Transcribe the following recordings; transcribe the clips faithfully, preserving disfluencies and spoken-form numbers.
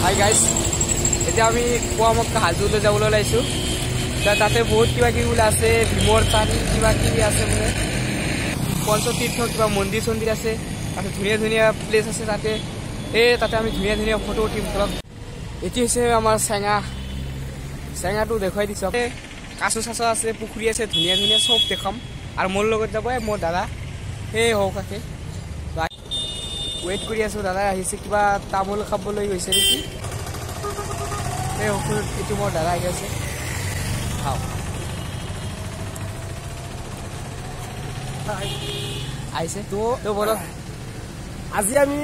Hi guys, এতিয়া আমি পুৱামক্কা হাজোলৈ যাবলৈ ওলাইছোঁ। তাতে বহুত কিবা কিবি বোলে আছে, ভীমৰ চাৰি কিবা কিবি আছে বোলে, পঞ্চতীৰ্থ কিবা মন্দিৰ চন্দিৰ আছে, তাতে ধুনীয়া ধুনীয়া প্লেচ আছে। তাতে এই তাতে আমি ধুনীয়া ধুনীয়া ফটো উঠিম ধৰক। এটি হৈছে আমাৰ চেঙা, চেঙাটো দেখুৱাই দিছোঁ। কাছু চাচু আছে, পুখুৰী আছে, ধুনীয়া ধুনীয়া চব দেখাম। আৰু মোৰ লগত যাব মোৰ দাদা, সেই হওক কাকে ৱেইট কৰি আছোঁ। দাদাই আহিছে, কিবা তামোল খাবলৈ গৈছে নেকি। এই এইটো মোৰ দাদা আহি আছে, খাওঁ আহিছে তো তো বলক। আজি আমি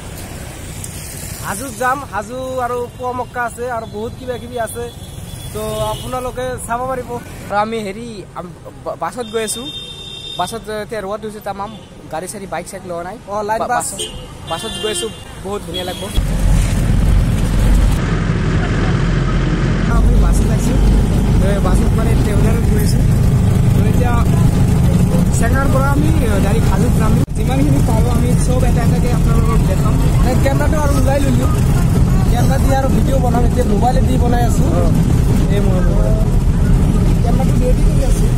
হাজোত যাম। হাজো আৰু পুৱামক্কা আছে আৰু বহুত কিবা কিবি আছে, তো আপোনালোকে চাব পাৰিব। আৰু আমি হেৰি বাছত গৈ আছোঁ। বাছত এতিয়া ৰ'দ হৈছে তামাম, গাড়ী চাড়ী বাইক চাইক লোৱা নাই। অঁ লাইট বাছ, বাছত গৈ আছোঁ, বহুত ধুনীয়া লাগিব। আমি বাছত আহিছোঁ, বাছত মানে ট্ৰেভেলাৰত গৈ আছোঁ। এতিয়া চেঙাৰ পৰা আমি ডাইৰেক্ট হাজোত যাম। যিমানখিনি পাৰোঁ আমি চব এটা এটাকৈ আপোনালোকক দেখাম। কেমেৰাটো আৰু ওলাই ল'লোঁ, কেমেৰা দি আৰু ভিডিঅ' বনাম। এতিয়া মোবাইলে দি বনাই আছোঁ। এই মোৰ কেমেৰাটো ৰেডি কৰি আছোঁ।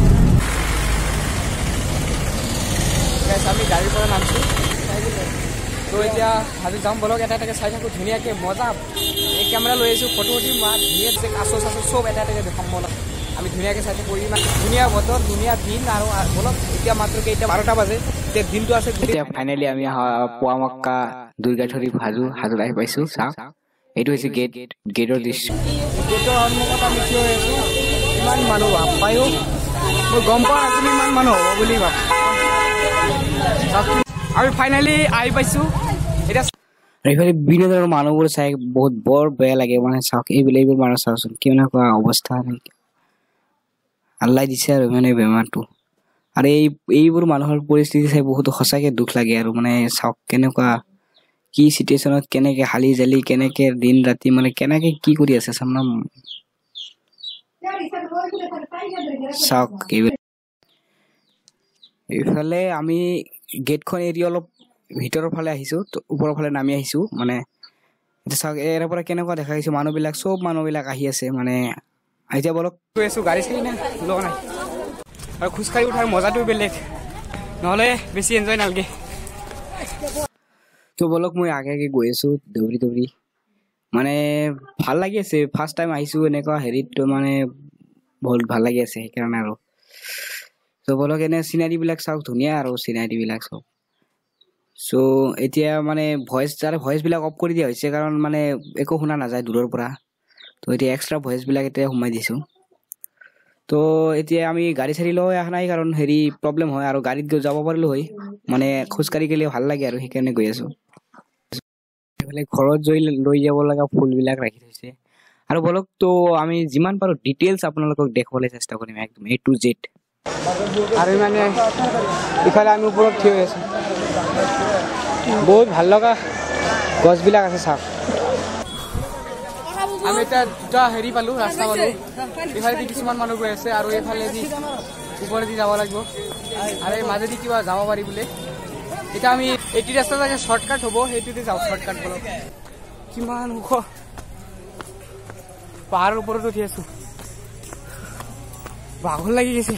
আমি গাড়ীৰ পৰা নামছোঁ, তো এতিয়া হাজোত যাম বলক। এটা এটাকৈ চাই থাকোঁ, ধুনীয়াকৈ মজা। এই কেমেৰা লৈ আহিছোঁ, ফটো উঠিম, ধুনীয়া যে কাছ চাচো চব এটা এটাকৈ দেখাম বলক। আমি ধুনীয়াকৈ চাই থাকোঁ, ইমান ধুনীয়া বতৰ, ধুনীয়া দিন। আৰু বলক এতিয়া মাত্ৰ কেইটা বাৰটা বাজে, এতিয়া দিনটো আছে। এতিয়া ফাইনেলি আমি পুৱামক্কা দুৰ্গাধৰী হাজো হাজোত আহি পাইছোঁ। চাওক, এইটো হৈছে গেট, গেটৰ দৃশ্য। গেটৰ সন্মুখত আমি থিয় হৈ আছোঁ। ইমান মানুহ ভাব পায়ো, মই গম পোৱা নাছিলোঁ ইমান মানুহ হ'ব বুলি ভাব। আমি ফাইনেলি আহি পাইছোঁ। এতিয়া এইফালে বিভিন্ন ধৰণৰ মানুহবোৰ চাই বহুত বৰ বেয়া লাগে। মানে চাওক, এইবিলাক এইবোৰ মানুহ চাওকচোন, কেনেকুৱা অৱস্থা। আল্লাই দিছে আৰু মানে বেমাৰটো। আৰু এই এইবোৰ মানুহৰ পৰিস্থিতি চাই বহুত সঁচাকৈ দুখ লাগে। আৰু মানে চাওক কেনেকুৱা কি চিটুৱেশ্যনত, কেনেকৈ হালি জালি, কেনেকৈ দিন ৰাতি মানে কেনেকৈ কি কৰি আছে চাম না। চাওক এইফালে আমি গেটখন এৰি অলপ ভিতৰৰ ফালে আহিছোঁ, ওপৰৰ ফালে নামি আহিছোঁ। মানে এতিয়া চাওক, ইয়াৰ পৰা কেনেকুৱা দেখা গৈছে, মানুহবিলাক চব মানুহবিলাক আহি আছে। মানে এতিয়া বলক গৈ আছোঁ, গাড়ী চাড়ী নাই লোৱা নাই। আৰু খোজকাঢ়ি উঠাৰ মজাটো বেলেগ, নহ'লে বেছি এনজয় নালাগে। তো বলক মই আগে আগে গৈ আছোঁ দৌৰি দৌৰি। মানে ভাল লাগি আছে, ফাৰ্ষ্ট টাইম আহিছোঁ এনেকুৱা হেৰিত, তো মানে বহুত ভাল লাগি আছে সেইকাৰণে। আৰু তো বলক এনে চিনাৰীবিলাক চাওক, ধুনীয়া আৰু চিনাৰীবিলাক চব। চ' এতিয়া মানে ভইচ তাৰে ভইচবিলাক অফ কৰি দিয়া হৈছে, কাৰণ মানে একো শুনা নাযায় দূৰৰ পৰা। তো এতিয়া এক্সট্ৰা ভইচবিলাক এতিয়া সোমাই দিছোঁ। তো এতিয়া আমি গাড়ী চাড়ী লৈ অহা নাই, কাৰণ হেৰি প্ৰব্লেম হয়। আৰু গাড়ীত যাব পাৰিলোঁ হয়, মানে খোজকাঢ়ি গ'লে ভাল লাগে আৰু সেইকাৰণে গৈ আছোঁ। এইফালে ঘৰত লৈ লৈ যাব লগা ফুলবিলাক ৰাখি থৈছে। আৰু বলক, তো আমি যিমান পাৰোঁ ডিটেইলছ আপোনালোকক দেখুৱাবলৈ চেষ্টা কৰিম, একদম এ টু জেড। আৰু মানে ইফালে আমি ওপৰত থিয় হৈ আছোঁ, বহুত ভাল লগা গছবিলাক আছে চাওক। আমি এতিয়া দুটা হেৰি পালোঁ, ৰাস্তা পালোঁ। ইফালেদি কিছুমান মানুহ গৈ আছে, আৰু এইফালেদি ওপৰেদি যাব লাগিব, আৰু এই মাজেদি কিবা যাব পাৰি বোলে। এতিয়া আমি এইটো ৰাস্তা চাগে শ্বৰ্টকাট হ'ব, সেইটোতে যাওঁ শ্বৰ্টকাট বলক। কিমান ওখ, পাহাৰৰ ওপৰত উঠি আছোঁ, ভাগৰ লাগি গৈছে।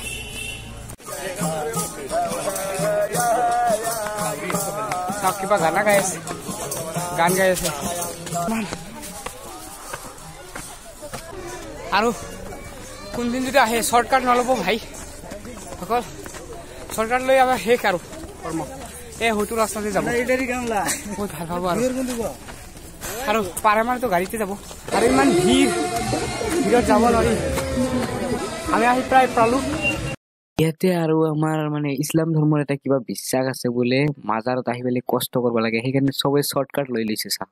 চাওক, কিবা গানা গাই আছে, গান গাই আছে। আৰু কোনদিন যদি আহে শ্বৰ্টকাট নল'ব ভাই, অকল শ্বৰ্টকাট লৈ আমাৰ শেষ আৰু কৰ্ম। এই হয়তো ৰাস্তাতে যাব, বহুত ভাল পাব। আৰু আৰু পাৰে মানেতো গাড়ীতে যাব, আৰু ইমান ভিৰ, ভিৰত যাব নোৱাৰি। আমি আহি প্ৰায় পালোঁ ইয়াতে। আৰু আমাৰ মানে ইছলাম ধৰ্মৰ এটা কিবা বিশ্বাস আছে বোলে, মাজাৰত আহি পেলাই কষ্ট কৰিব লাগে, সেইকাৰণে চবেই শ্বৰ্টকাট লৈ লৈছে। চাওক,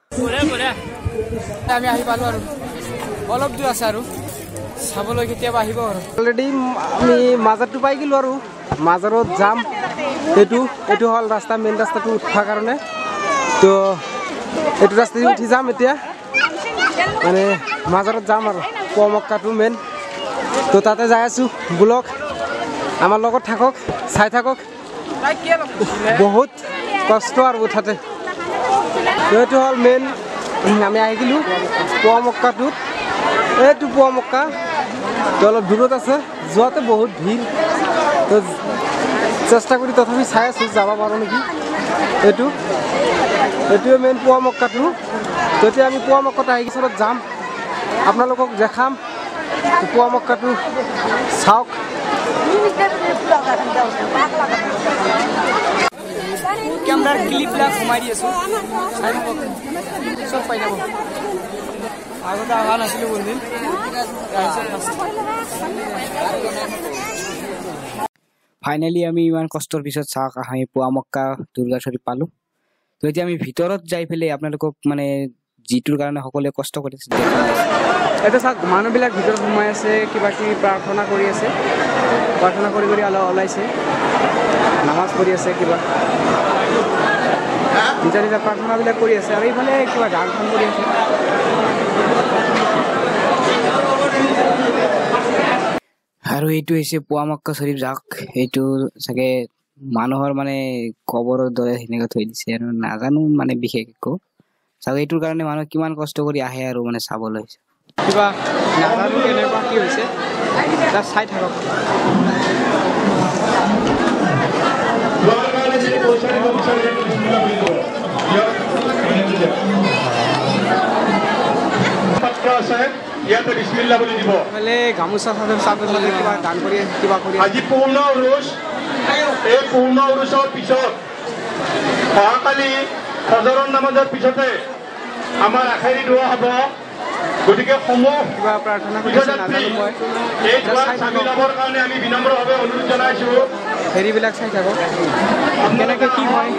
আমি আহি পালোঁ, আৰু অলপ দূৰ আছে আৰু চাবলৈ, কেতিয়াবা আহিব। আৰু অলৰেডি আমি মাজাৰটো পাই গ'লোঁ, আৰু মাজাৰত যাম। এইটো এইটো হ'ল ৰাস্তা, মেইন ৰাস্তাটো উঠাৰ কাৰণে। তো এইটো ৰাস্তাদি উঠি যাম এতিয়া, মানে মাজাৰত যাম আৰু পুৱামক্কাটো মেইন। তো তাতে যাই আছোঁ, ব্লগ আমাৰ লগত থাকক, চাই থাকক। বহুত কষ্ট আৰু উঠাতে। এইটো হ'ল মেইন আমি আহি গ'লোঁ পুৱা মক্কাটোত। এইটো পুৱা মক্কা তো অলপ দূৰত আছে, যোৱাতে বহুত ভিৰ। তো চেষ্টা কৰি তথাপি চাই আছোঁ যাব পাৰোঁ নেকি। এইটো এইটোৱে মেইন পুৱা মক্কাটো। তেতিয়া আমি পুৱা মক্কাত আহি পিছত যাম, আপোনালোকক দেখাম পুৱা মক্কাটো চাওক। কেমেৰাৰ ক্লিপবিলাক সোমাই দি আছোঁ, চাই থাকক, চব পাই যাব। আগতে অহা নাছিলোঁ বন্ধু। ফাইনেলি আমি ইমান কষ্টৰ পিছত চাওক আমি পুৱা মক্কা দুৰ্গা শ্বৰীফ পালোঁ। তো এতিয়া আমি ভিতৰত যাই পেলাই আপোনালোকক মানে যিটোৰ কাৰণে সকলোৱে কষ্ট কৰিছে এতিয়া চাওক মানুহবিলাক ভিতৰত সোমাই আছে, কিবা কিবি প্ৰাৰ্থনা কৰি আছে, প্ৰাৰ্থনা কৰি কৰি অলপ ওলাইছে, নামাজ পঢ়ি আছে, কিবা নিজা নিজা প্ৰাৰ্থনাবিলাক কৰি আছে। আৰু এইফালে কিবা গান চান কৰি আছে। আৰু এইটো হৈছে পুৱা মক্কা শ্বৰীফ। যাওক এইটো চাগে মানুহৰ মানে কবৰৰ দৰে সেনেকৈ থৈ দিছে আৰু নাজানো মানে বিশেষ একো। চাওক এইটোৰ কাৰণে মানুহ কিমান কষ্ট কৰি আহে আৰু মানে চাবলৈ। কিবা নাজানো কেনেকুৱা কি হৈছে, তাত চাই থাকক। গামোচা চাদৰ কিবা গান কৰি কিবা কৰি আজি পূৰ্ণ উৰুষ। এই পূৰ্ণ উৰুষৰ পিছত অহাকালি ফজৰৰ নামাজৰ পিছতে আমাৰ আখেৰি দোৱা হ'ব। গতিকে সমূহ কিবা প্ৰাৰ্থনা কৰিছে নাজানো মই। এই দোৱাত চামিল হ'বৰ কাৰণে আমি বিনম্ৰভাৱে অনুৰোধ জনাইছোঁ। হেৰিবিলাক চাই থাকক কেনেকৈ কি হয়।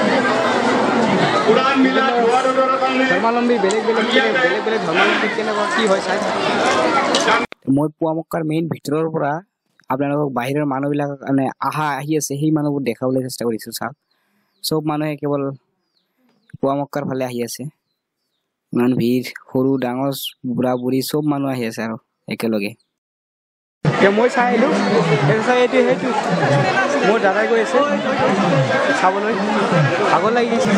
ধৰ্মাৱলম্বী বেলেগ বেলেগ বেলেগ বেলেগ ধৰ্মাৱলম্বী কেনেকুৱা কি হয় চাই থাকক। মই পুৱা মক্কাৰ মেইন ভিতৰৰ পৰা আপোনালোকক বাহিৰৰ মানুহবিলাক মানে আহা আহি আছে সেই মানুহবোৰ দেখাবলৈ চেষ্টা কৰিছোঁ। চাওক চব মানুহে কেৱল পুৱা মক্কাৰ ফালে আহি আছে, ইমান ভিৰ, সৰু ডাঙৰ বুঢ়া বুঢ়ী চব মানুহ আহি আছে আৰু একেলগে। মই চাই আহিলোঁ, এইটো সেইটো মোৰ দাদাই গৈ আছে চাবলৈ, ভাগৰ লাগি গৈছে।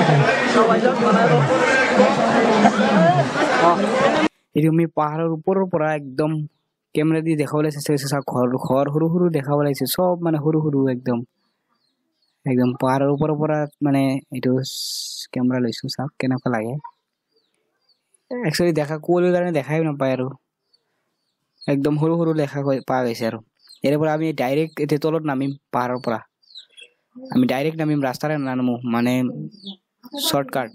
অঁ এইটো আমি পাহাৰৰ ওপৰৰ পৰা একদম কেমেৰা দি দেখাবলৈ চেষ্টা কৰিছোঁ। চাওক ঘৰ ঘৰ সৰু সৰু দেখাব লাগিছে, চব মানে সৰু সৰু একদম একদম পাহাৰৰ ওপৰৰ পৰা মানে এইটো কেমেৰা লৈছোঁ। চাওক কেনেকুৱা লাগে। একচুৱেলি দেখা কুঁৱলীৰ কাৰণে দেখাই নাপায় আৰু একদম সৰু সৰু দেখা পোৱা গৈছে। আৰু ইয়াৰ পৰা আমি ডাইৰেক্ট এতিয়া তলত নামিম, পাহাৰৰ পৰা আমি ডাইৰেক্ট নামিম, ৰাস্তাৰে নানামো, মানে শ্বৰ্টকাট।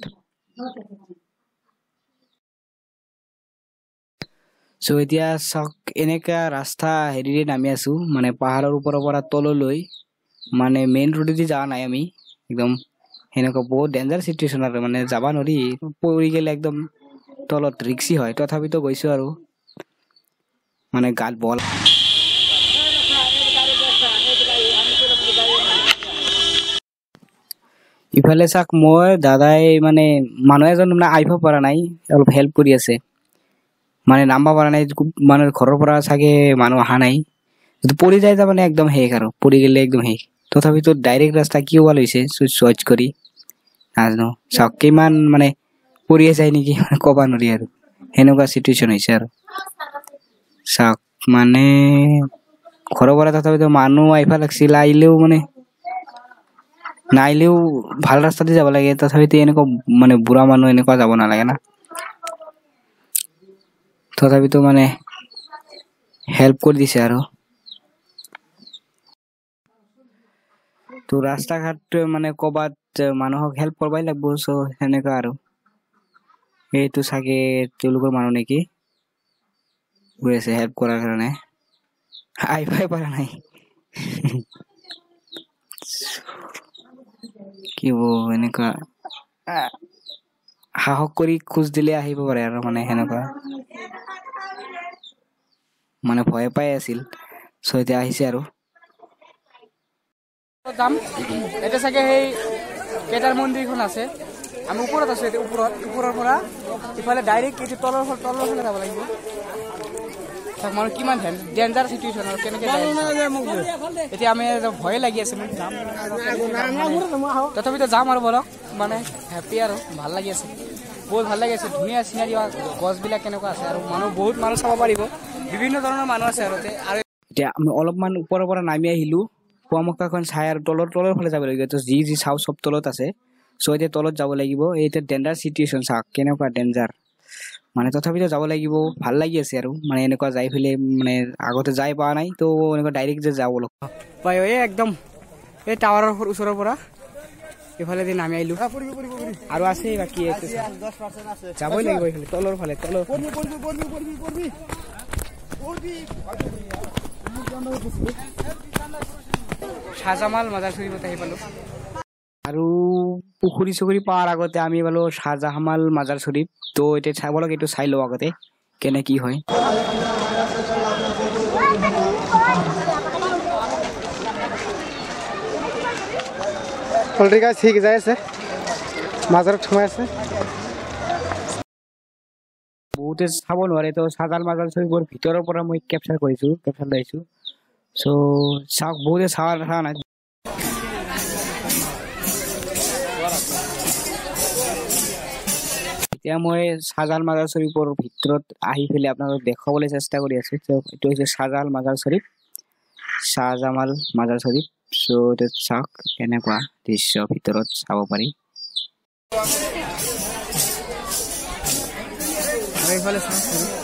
চ' এতিয়া চাওক এনেকা ৰাস্তা হেৰিৰে নামি আছো, মানে পাহাৰৰ ওপৰৰ পৰা তললৈ, মানে মেইন ৰোডেদি যোৱা নাই আমি। একদম সেনেকুৱা বহুত ডেঞ্জাৰ চিটুৱেশ্যন আৰু মানে যাব নোৱাৰি, পৰি গ'লে একদম তলত ৰিক্সি হয়। তথাপিতো গৈছো আৰু মানে গাত বল। ইফালে চাওক মই দাদাই মানে মানুহ এজন মানে আহিব পৰা নাই, অলপ হেল্প কৰি আছে, মানে নামবা পৰা নাই। মানে ঘৰৰ পৰা চাগে মানুহ অহা নাই, যদি পৰি যায় তাৰ মানে একদম শেষ আৰু পৰি গ'লে একদম শেষ। তথাপিতো ডাইৰেক্ট ৰাস্তা কি হোৱা লৈছে চইচ কৰি নাজানো। চাওক কিমান মানে পৰিয়ে যায় নেকি ক'ব নোৱাৰি আৰু সেনেকুৱা চিটুৱেশ্যন হৈছে আৰু চাওক মানে ঘৰৰ পৰা তথাপিতো মানুহ আহিব লাগিছিল, আহিলেও মানে নাহিলেও ভাল ৰাস্তাতে যাব লাগে। তথাপিতো এনেকুৱা মানে বুঢ়া মানুহ এনেকুৱা যাব নালাগে না। তথাপিতো মানে হেল্প কৰি দিছে আৰু তো ৰাস্তা ঘাট মানে ক'বাত মানুহক হেল্প কৰবাই লাগব। চ' সেনেকুৱা আৰু এইটো চাগে তেওঁলোকৰ মানুহ নেকি গৈ আছে হেল্প কৰাৰ কাৰণে, আহিবই পৰা নাই। কি হ'ব এনেকুৱা সাহস কৰি খোজ দিলে আহিব পাৰে আৰু মানে সেনেকুৱা মানে ভয় পাই আছিল। চ' এতিয়া আহিছে আৰু যাম। এতিয়া চাগে সেই কেদাৰ মন্দিৰখন আছে, আমি ওপৰত আছো। এতিয়া ওপৰত ওপৰৰ পৰা ইফালে ডাইৰেক্ট এইটো তলৰ তলৰ ফালে যাব লাগিব। মানুহ কিমান ডেঞ্জাৰ চিটুৱেশ্যন আৰু কেনেকৈ এতিয়া আমি ভয়ে লাগি আছে। তথাপিতো যাম আৰু বলক, মানে হেপ্পী আৰু ভাল লাগি আছে। বহুত ভাল লাগিছে ধুনীয়া চিনাৰী গছবিলাক কেনেকুৱা আছে আৰু মানুহ বহুত মানুহ চাব পাৰিব বিভিন্ন ধৰণৰ মানুহ আছে আৰু আৰু এতিয়া আমি অলপমান ওপৰৰ পৰা নামি আহিলোঁ পুৱামক্কাখন চাই আৰু তলৰ তলৰ ফালে যাব লাগিব তো যি যি চাওঁ চব তলত আছে চ' এতিয়া তলত যাব লাগিব এতিয়া ডেঞ্জাৰ চিটুৱেশ্যন চাওক কেনেকুৱা ডেঞ্জাৰ মানে তথাপিতো যাব লাগিব ভাল লাগি আছে আৰু মানে এনেকুৱা যাই পেলাই মানে আগতে যাই পোৱা নাই তো এনেকুৱা ডাইৰেক্ট যে যাব লগ পাই এই একদম এই টাৱাৰৰ ওচৰৰ পৰা এইফালে দি নামি আহিলোঁ আৰু আছে বাকী যাবই লাগিব এইফালে তলৰ ফালে তলৰ শাহজামাল মাজাৰ চুৰিবত আহি পালোঁ আৰু পুখুৰী চুখুৰী পোৱাৰ আগতে আমি পালোঁ শাহজামাল মাজাৰ চুৰিত তো এতিয়া চাব লগ এইটো চাই লওঁ আগতে কেনে কি হয় অলৰেডি গাইজ ঠিক যাই আছে মাজাৰত সোমাই আছে বহুতে চাব নোৱাৰে তো শাহজাল মাজাৰ চুৰিবৰ ভিতৰৰ পৰা মই কেপচাৰ কৰিছোঁ কেপচাৰ লৈছোঁ চ' চাওক বহুতে চাৱা দেখা নাই এতিয়া মই শাহজাল মাজাৰ চুৰিবৰ ভিতৰত আহি পেলাই আপোনালোকক দেখুৱাবলৈ চেষ্টা কৰি আছোঁ এইটো হৈছে শাহজাল মাজাৰ চুৰিফ শাহজামাল মাজাৰ চুৰিফ চ' চাওক কেনেকুৱা দৃশ্য ভিতৰত চাব পাৰি এইফালে চাওক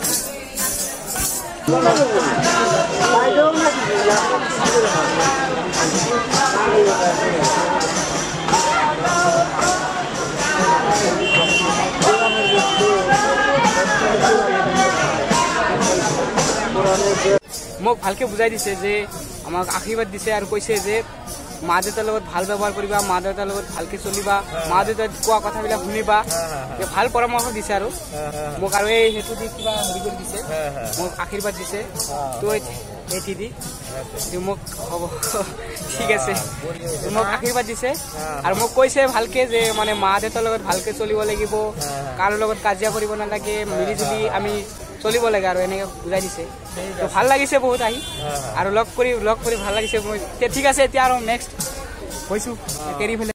মোক ভালকে বুজাই দিছে যে আমাক আশীৰ্বাদ দিছে আৰু কৈছে যে মা দেউতাৰ লগত ভাল ব্যৱহাৰ কৰিবা মা দেউতাৰ লগত ভালকে চলিবা মা দেউতাই কোৱা কথাবিলাক শুনিবা ভাল পৰামৰ্শ দিছে আৰু মোক আৰু এই সেইটো দি কিবা হেৰি কৰি দিছে মোক আশীৰ্বাদ দিছে তো এটি দি মোক হ'ব ঠিক আছে মোক আশীৰ্বাদ দিছে আৰু মোক কৈছে ভালকে যে মানে মা দেউতাৰ লগত ভালকে চলিব লাগিব কাৰো লগত কাজিয়া কৰিব নালাগে মিলি জুলি আমি চলিব লাগে আৰু এনেকৈ বুজাই দিছে তো ভাল লাগিছে বহুত আহি আৰু লগ কৰি লগ কৰি ভাল লাগিছে মই ঠিক আছে এতিয়া আৰু নেক্সট হৈছোঁ কেৰি ফেলে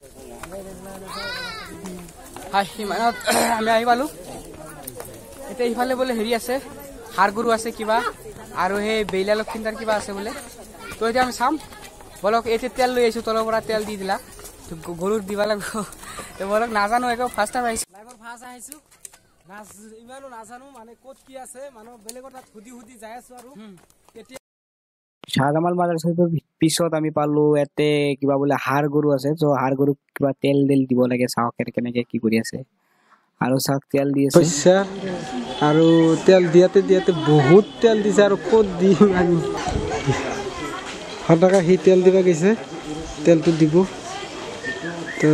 হয় সিমানত আমি আহি পালোঁ এতিয়া ইফালে বোলে হেৰি আছে হাৰ গৰু আছে কিবা আৰু সেই বেইলা লক্ষিন্দাৰ কিবা আছে বোলে তো এতিয়া আমি চাম বলক এতিয়া তেল লৈ আহিছোঁ তলৰ পৰা তেল দি দিলা গৰুক দিব লাগিব বলক নাজানো একো ফাৰ্ষ্ট টাইম আহিছোঁ ফাৰ্ষ্ট আহিছোঁ ইমানো নাজানো মানে ক'ত কি আছে মানুহ বেলেগৰ তাত সুধি সুধি যাই আছো আৰু শাহজামাল মাজাৰ চুৰিফৰ পিছত আমি পালো ইয়াতে কিবা বোলে হাৰ গৰু আছে চ' হাৰ গৰুক কিবা তেল তেল দিব লাগে চাওক কেনেকে কি কৰি আছে আৰু চাওক তেল দি আছে আৰু তেল দিয়াতে দিয়াতে বহুত তেল দিছে আৰু ক'ত দিম আমি সদাকা সি তেল দিব গৈছে তেলটো দিব তো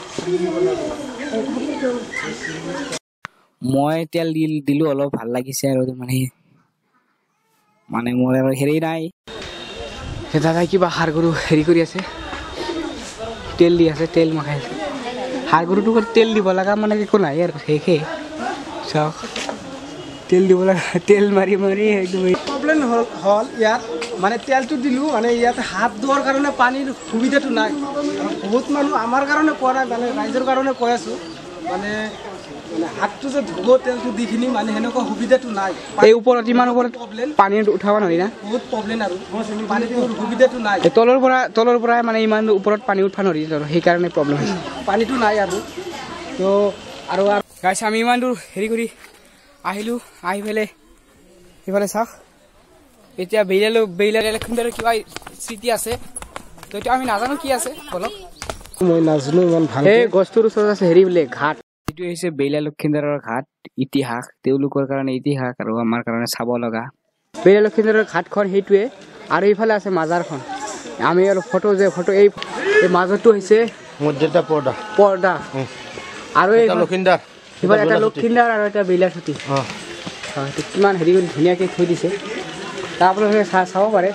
মই তেল দি দিলোঁ অলপ ভাল লাগিছে আৰু মানে মানে মোৰ আৰু হেৰি নাই দাদাই কিবা হাৰ গৰু হেৰি কৰি আছে তেল দি আছে তেল মাখাই আছে হাৰ গৰুটো তেল দিব লগা মানে একো নাই আৰু শেষে চাওক তেল দিব লগা তেল মাৰি মাৰি একদম প্ৰব্লেম হ'ল হ'ল ইয়াত মানে তেলটো দিলোঁ মানে ইয়াত হাত ধোৱাৰ কাৰণে পানীৰ সুবিধাটো নাই বহুত মানুহ আমাৰ কাৰণে কোৱা নাই মানে ৰাইজৰ কাৰণে কৈ আছোঁ মানে মানে হাতটো যে ধুব তেলটো দিখিনি মানে সেনেকুৱা সুবিধাটো নাই এই ওপৰত ইমান ওপৰত পানী উঠাব নোৱাৰি না বহুত প্ৰব্লেম আৰু পানীৰ সুবিধাটো নাই তলৰ পৰা তলৰ পৰা মানে ইমান ওপৰত পানী উঠাব নোৱাৰি আৰু সেইকাৰণে প্ৰব্লেম হৈছে পানীটো নাই আৰু তো আৰু গাইছ আমি ইমান দূৰ হেৰি কৰি আহিলোঁ আহি পেলাই সেইফালে চাওক এতিয়া বেইলালো বেইলা লক্ষিন্দাৰৰ কিবা স্মৃতি আছে তো এতিয়া আমি নাজানো কি আছে বলক মই নাজানো ইমান ভাল এই গছটোৰ ওচৰত আছে হেৰি বোলে ঘাট এইটো হৈছে বেইলা লক্ষিন্দাৰৰ ঘাট ইতিহাস তেওঁলোকৰ কাৰণে ইতিহাস আৰু আমাৰ কাৰণে চাব লগা বেইলা লক্ষিন্দাৰৰ ঘাটখন সেইটোৱে আৰু এইফালে আছে মাজাৰখন আমি আৰু ফটো যে ফটো এই মাজৰটো হৈছে মধ্যটা পৰ্দা পৰ্দা আৰু এই লক্ষিন্দাৰ এইফালে এটা লক্ষিন্দাৰ আৰু এটা বেইলা চুটি অঁ হয় কিমান হেৰি কৰি ধুনীয়াকৈ থৈ দিছে তাৰপৰা চাব পাৰে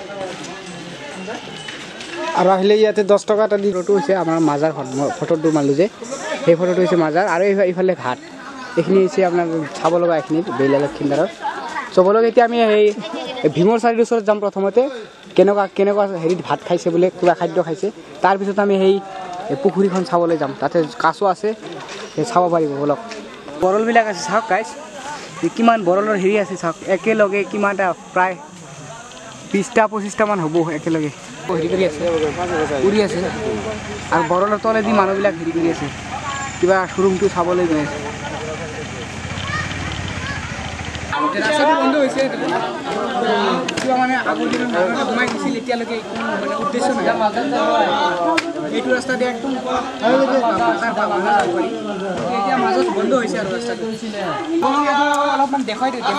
আৰু আহিলে ইয়াতে দহ টকা এটা দি ফটো হৈছে আমাৰ মাজাৰখন মই ফটোটো মাৰিলোঁ যে সেই ফটোটো হৈছে মাজাৰ আৰু এইফালে ঘাট এইখিনি হৈছে আপোনাৰ চাব লগা এইখিনি বেইলা লক্ষিন্দাৰৰ চবলৈকে এতিয়া আমি সেই ভীমৰ চাৰিৰ ওচৰত যাম প্ৰথমতে কেনেকুৱা কেনেকুৱা হেৰিত ভাত খাইছে বোলে কিবা খাদ্য খাইছে তাৰপিছত আমি সেই পুখুৰীখন চাবলৈ যাম তাতে কাছ আছে সেই চাব পাৰিব বলক বৰলবিলাক আছে চাওক গাইছ কিমান বৰলৰ হেৰি আছে চাওক একেলগে কিমানটা প্ৰায় বিশটা পঁচিছটা মান হ'ব একেলগে হেৰি কৰি আছে উৰি আছে আৰু বৰলৰ তলেদি মানুহবিলাক হেৰি কৰি আছে কিবা শ্বৰুমটো চাবলৈ গৈ আছে ৰাস্তাটো বন্ধ হৈছে কিবা মানে আগৰ দিনত মানুহে সোমাই গৈছিল এতিয়ালৈকে মানে উদ্দেশ্য নাই এইটো ৰাস্তা দিয়ে একদম এতিয়া মাজত বন্ধ হৈছে আৰু ৰাস্তাটো অলপমান দেখাই দিওঁ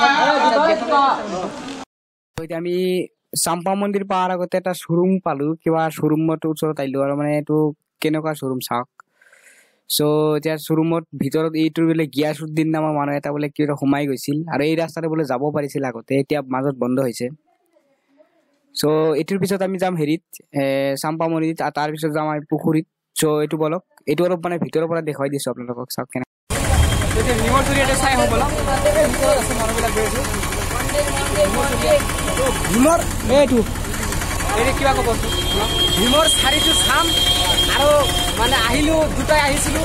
এতিয়া আমি চাম্পা মন্দিৰ পাহাৰ আগতে এটা শ্বৰুম পালো কিবা শ্বৰুমত ওচৰত আহিলো আৰু মানে এইটো কেনেকুৱা শ্বৰুম চাওক চ' এতিয়া শ্বৰুমত ভিতৰত এইটোৰ বোলে গিয়াছুদ্দিন নামৰ মানুহ এটা বোলে কিবা সোমাই গৈছিল আৰু এই ৰাস্তাতে বোলে যাব পাৰিছিল আগতে এতিয়া মাজত বন্ধ হৈছে চ' এইটোৰ পিছত আমি যাম হেৰিত চাম্পা মন্দিৰত আৰু তাৰপিছত যাম আমি পুখুৰীত চ' এইটো বলক এইটো অলপ মানে ভিতৰৰ পৰা দেখুৱাই দিছোঁ আপোনালোকক চাওক কেনে নিমৰ জৰিয়তে চাই আহোঁ বলক মানুহবিলাক গৈ আছোঁ ভীমৰ এইটো এইটো কিবা ক'ব ভীমৰ চাৰিটো চাম আৰু মানে আহিলোঁ দুটাই আহিছিলোঁ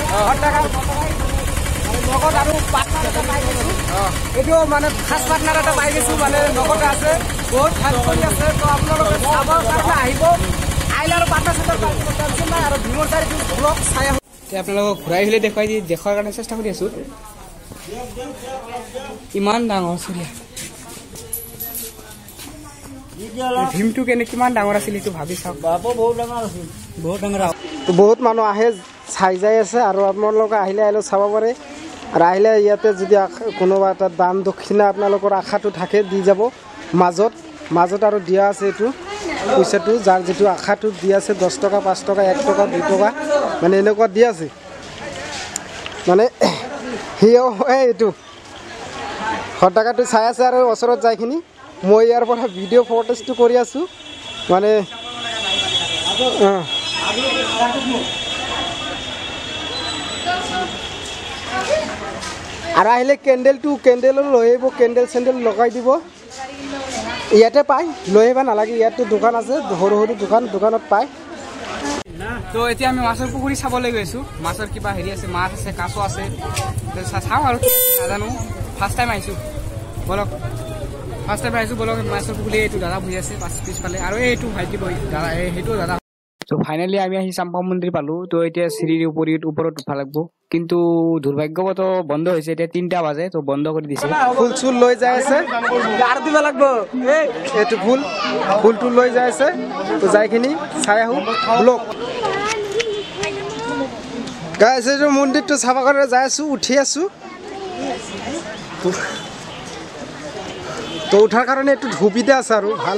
লগত আৰু পাৰ্টনাৰ এটা পাই গৈছোঁ এইটো মানে ফাৰ্ষ্ট পাৰ্টনাৰ এটা পাই গৈছোঁ মানে লগতে আছে বহুত হেল্প কৰি আছে তো আপোনালোকে চাবৰ কাৰণে আহিব আহিলে আৰু পাৰ্টনাৰ চাৰ্টনাৰ টেনশ্যন নাই আৰু ভীমৰ চাৰিটো ব্লগ চাই আহোঁ এতিয়া আপোনালোকক ঘূৰাই আহিলে দেখুৱাই দি দেখুৱাৰ কাৰণে চেষ্টা কৰি আছোঁ ইমান ডাঙৰ চৰিয়া ভীমটো কেনে কিমান ডাঙৰ আছিল এইটো ভাবি চাওক বহুত ডাঙৰ আছিল বহুত ডাঙৰ বহুত মানুহ আহে চাই যাই আছে আৰু আপোনালোকে আহিলে আহিলে চাব পাৰে আৰু আহিলে ইয়াতে যদি কোনোবা এটা দান দক্ষিণা আপোনালোকৰ আশাটো থাকে দি যাব মাজত মাজত আৰু দিয়া আছে এইটো পইচাটো যাৰ যিটো আশাটো দি আছে দহ টকা পাঁচ টকা এক টকা দুই টকা মানে এনেকুৱা দি আছে মানে সিও এইটো সদাকাটো চাই আছে আৰু ওচৰত যাইখিনি মই ইয়াৰ পৰা ভিডিঅ' ফটোজটো কৰি আছোঁ মানে আৰু আহিলে কেণ্ডেলটো কেণ্ডেলো লৈ আহিব কেণ্ডেল চেণ্ডেল লগাই দিব ইয়াতে পায় লৈ আহিব নালাগে ইয়াতো দোকান আছে সৰু সৰু দোকান দোকানত পায় তো এতিয়া আমি মাছৰ পুখুৰী চাবলৈ গৈ আছোঁ মাছৰ কিবা হেৰি আছে মাছ আছে কাছ আছে চাওঁ আৰু নাজানো ফাৰ্ষ্ট টাইম আহিছোঁ বলক ফাৰ্ষ্ট টাইম আহিছোঁ বলক মাছৰ পুখুৰী এইটো দাদা বহি আছে পাছ পিছফালে আৰু এইটো ভাইটি বহি দাদা সেইটো দাদা তো ফাইনেলি আমি আহি চাম্পা মন্দিৰ পালোঁ তো এতিয়া চিৰিৰ উপৰি ওপৰত উঠা লাগিব কিন্তু দুৰ্ভাগ্যবত বন্ধ হৈছে এতিয়া তিনিটা বাজে তো বন্ধ কৰি দিছে ফুল চুল লৈ যাই আছে আৰু দিব লাগিব এইটো ফুল ফুলটো লৈ যাই আছে তো যাইখিনি চাই আহোঁ ব্লক গাইছ এইটো মন্দিৰটো চাব কাৰণে যাই আছোঁ উঠি আছোঁ তো উঠাৰ কাৰণে এইটো সুবিধা আছে আৰু ভাল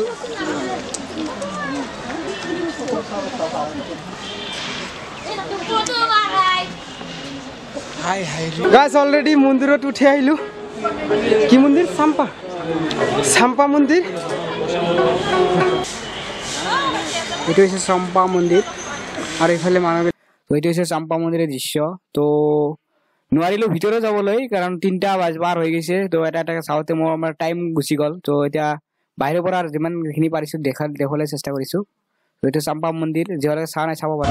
গাইছ অলৰেডি মন্দিৰত উঠি আহিলোঁ কি মন্দিৰ চাম্পা চাম্পা মন্দিৰ এইটো হৈছে চাম্পা মন্দিৰ আৰু এইফালে মানুহ এইটো হৈছে চাম্পা মন্দিৰৰ দৃশ্য তো নোৱাৰিলোঁ ভিতৰত যাবলৈ কাৰণ তিনিটা বাজ বাৰ হৈ গৈছে তো এটা এটাকৈ চাওঁতে মোৰ আমাৰ টাইম গুচি গ'ল তো এতিয়া বাহিৰৰ পৰা যিমানখিনি পাৰিছোঁ দেখা দেখুৱাবলৈ চেষ্টা কৰিছোঁ তো এইটো চাম্পা মন্দিৰ যিসকলে চোৱা নাই চাব পাৰে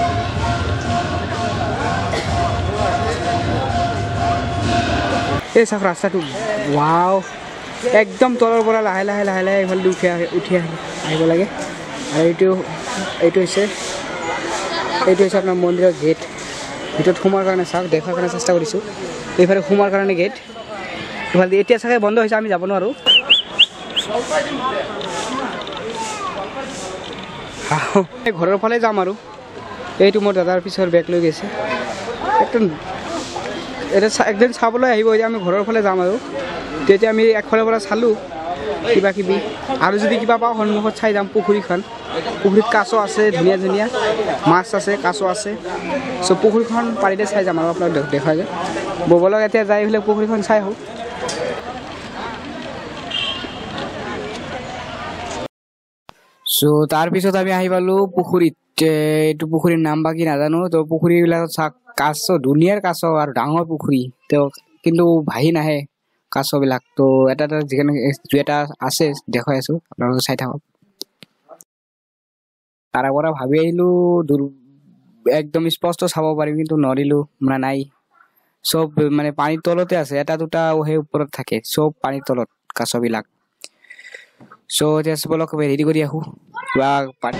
এই চাওক ৰাস্তাটো ৱাও একদম তলৰ পৰা লাহে লাহে লাহে লাহে এইফালে উঠি আহি উঠি আহি আহিব লাগে আৰু এইটো এইটো হৈছে এইটো হৈছে আপোনাৰ মন্দিৰৰ গেট ভিতৰত সোমাৰ কাৰণে চাওক দেখাৰ কাৰণে চেষ্টা কৰিছোঁ এইফালে সোমাৰ কাৰণে গেট এইফালে এতিয়া চাগে বন্ধ হৈছে আমি যাব নোৱাৰোঁ ঘৰৰ ফালে যাম আৰু এইটো মোৰ দাদাৰ পিছৰ বেগ লৈ গৈছে একদম এটা একদিন চাবলৈ আহিব এতিয়া আমি ঘৰৰ ফালে যাম আৰু তেতিয়া আমি একফালৰ পৰা চালোঁ কিবা কিবি আৰু যদি কিবা পাওঁ সন্মুখত চাই যাম পুখুৰীখন পুখুৰীত কাছ আছে ধুনীয়া ধুনীয়া মাছ আছে কাছ আছে চ' পুখুৰীখন পাৰিলে চাই যাম আৰু আপোনাক দেখা যায় ববলক এতিয়া যাই পেলাই পুখুৰীখন চাই আহোঁ চ' তাৰপিছত আমি আহি পালোঁ পুখুৰীত এইটো পুখুৰীৰ নাম বা কি নাজানো তো পুখুৰীবিলাকত চাওক কাছ ধুনীয়াৰ কাছ আৰু ডাঙৰ পুখুৰী তো কিন্তু ভাহি নাহে কাছবিলাক তো এটা এটা যিখিনি দুই এটা আছে দেখুৱাই আছোঁ আপোনালোকে চাই থাকক তাৰ পৰা ভাবি আহিলোঁ দূৰ একদম স্পষ্ট চাব পাৰিম কিন্তু নোৱাৰিলোঁ মানে নাই চব মানে পানীৰ তলতে আছে, এটা দুটা সেই ওপৰত থাকে, চব পানীৰ তলত কাছবিলাক। চ' এতিয়া চবলক ৰেডি কৰি আহো কিবা পানী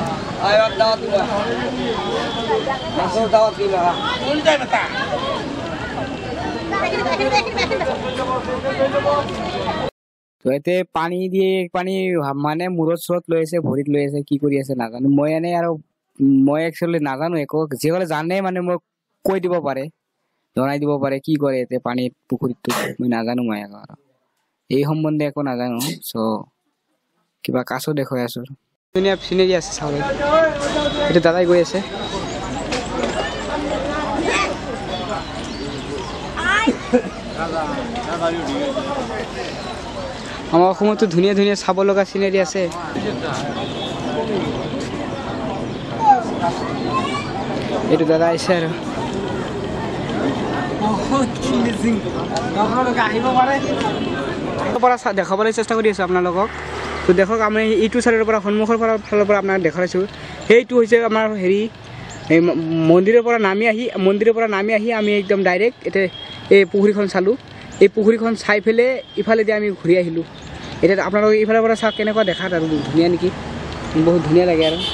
তো পানী দিয়ে পানী মানে মূৰত চূৰত লৈ আছে, ভৰিত লৈ আছে, কি কৰি আছে নাজানো। মই এনে আৰু মই একচুৱেলি নাজানো একো, যিসকলে জানে মানে মোক কৈ দিব পাৰে, জনাই দিব পাৰে কি কৰে এতিয়া পানীত পুখুৰীটো, মই নাজানো। মই আকৌ এই সম্বন্ধে একো নাজানো। চ' কিবা কাছো দেখুৱাই আছো, ধুনীয়া চিনেৰি আছে চাবলৈ। এইটো দাদাই গৈ আছে। আমাৰ অসমতো ধুনীয়া ধুনীয়া চাব লগা চিনেৰি আছে। এইটো দাদা আহিছে আৰু দেখাবলৈ চেষ্টা কৰি আছো আপোনালোকক। তো দেখক আমি এইটো চাইডৰ পৰা সন্মুখৰ পৰা ফালৰ পৰা আপোনাক দেখাইছোঁ। সেইটো হৈছে আমাৰ হেৰি এই মন্দিৰৰ পৰা নামি আহি মন্দিৰৰ পৰা নামি আহি আমি একদম ডাইৰেক্ট এতিয়া এই পুখুৰীখন চালোঁ। এই পুখুৰীখন চাই পেলাই ইফালেদি আমি ঘূৰি আহিলোঁ। এতিয়া আপোনালোকে ইফালৰ পৰা চাওক কেনেকুৱা দেখাত আৰু ধুনীয়া নেকি, বহুত ধুনীয়া লাগে আৰু।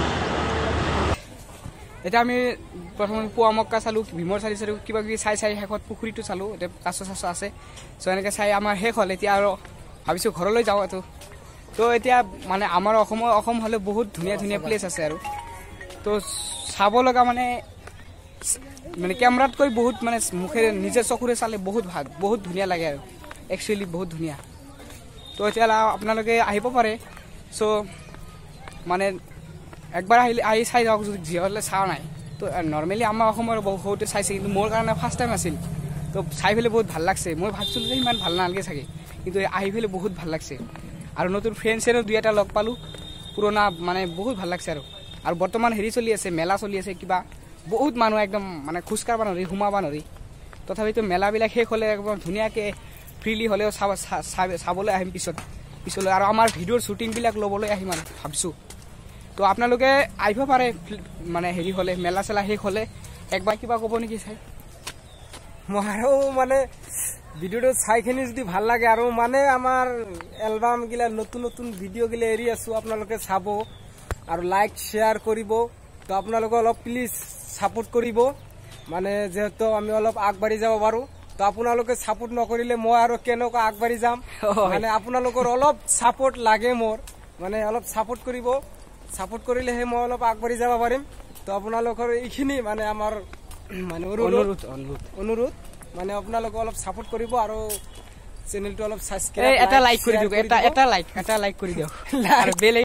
এতিয়া আমি প্ৰথমে পুৱা মক্কা চালোঁ, ভীমৰ চালি চালোঁ, কিবা কিবি চাই চাই শেষত পুখুৰীটো চালোঁ। এতিয়া কাছ চাছ আছে। চ' এনেকৈ চাই আমাৰ শেষ হ'ল। এতিয়া আৰু ভাবিছোঁ ঘৰলৈ যাওঁ এইটো। তো এতিয়া মানে আমাৰ অসমৰ অসম হ'লে বহুত ধুনীয়া ধুনীয়া প্লেচ আছে আৰু। তো চাব লগা মানে মানে কেমেৰাতকৈ বহুত মানে মুখেৰে নিজে চকুৰে চালে বহুত ভাল, বহুত ধুনীয়া লাগে আৰু একচুৱেলি বহুত ধুনীয়া। তো এতিয়া আপোনালোকে আহিব পাৰে। চ' মানে একবাৰ আহিলে আহি চাই যাওক যদি যিসকলে চোৱা নাই। তো নৰ্মেলি আমাৰ অসমৰ বহুতে চাইছে, কিন্তু মোৰ কাৰণে ফাৰ্ষ্ট টাইম আছিল। তো চাই পেলাই বহুত ভাল লাগছে। মই ভাবিছিলোঁ যে ইমান ভাল নালাগে চাগে, কিন্তু আহি পেলাই বহুত ভাল লাগছে। আৰু নতুন ফ্ৰেণ্ডছেও দুই এটা লগ পালোঁ, পুৰণা মানে বহুত ভাল লাগছে আৰু। আৰু বৰ্তমান হেৰি চলি আছে, মেলা চলি আছে কিবা, বহুত মানুহ একদম মানে খোজকাঢ়িব নোৱাৰি, সোমাব নোৱাৰি। তথাপিতো মেলাবিলাক শেষ হ'লে একদম ধুনীয়াকৈ ফ্ৰীলি হ'লেও চাব চাবলৈ আহিম পিছত পিছলৈ। আৰু আমাৰ ভিডিঅ'ৰ শ্বুটিংবিলাক ল'বলৈ আহিম আৰু ভাবিছোঁ। তো আপোনালোকে আহিব পাৰে মানে হেৰি হ'লে, মেলা চেলা শেষ হ'লে। একবাৰ কিবা ক'ব নেকি চাই? মইও মানে ভিডিঅ'টো চাইখিনি যদি ভাল লাগে আৰু মানে আমাৰ এলবামগিলা নতুন নতুন ভিডিঅ'গিলা এৰি আছোঁ, আপোনালোকে চাব আৰু লাইক শ্বেয়াৰ কৰিব। তো আপোনালোকে অলপ প্লিজ ছাপোৰ্ট কৰিব, মানে যিহেতু আমি অলপ আগবাঢ়ি যাব পাৰোঁ। তো আপোনালোকে ছাপোৰ্ট নকৰিলে মই আৰু কেনেকুৱা আগবাঢ়ি যাম, মানে আপোনালোকৰ অলপ ছাপোৰ্ট লাগে মোৰ, মানে অলপ ছাপোৰ্ট কৰিব। ছাপোৰ্ট কৰিলেহে মই অলপ আগবাঢ়ি যাব পাৰিম। তো আপোনালোকৰ এইখিনি মানে আমাৰ মানে অনুৰোধ অনুৰোধ মানে আপোনালোকে অলপ ছাপোৰ্ট কৰিব আৰু চেনেলটো অলপ ছাবস্ক্ৰাইব, এটা লাইক কৰি দিয়ক, এটা এটা লাইক এটা লাইক কৰি দিয়ক।